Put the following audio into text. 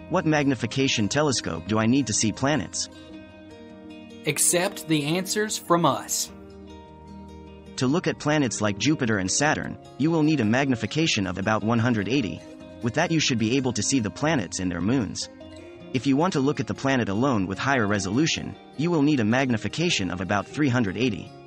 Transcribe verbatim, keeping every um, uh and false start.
What magnification telescope do I need to see planets? Accept the answers from us. To look at planets like Jupiter and Saturn, you will need a magnification of about one hundred eighty. With that you should be able to see the planets and their moons. If you want to look at the planet alone with higher resolution, you will need a magnification of about three hundred eighty.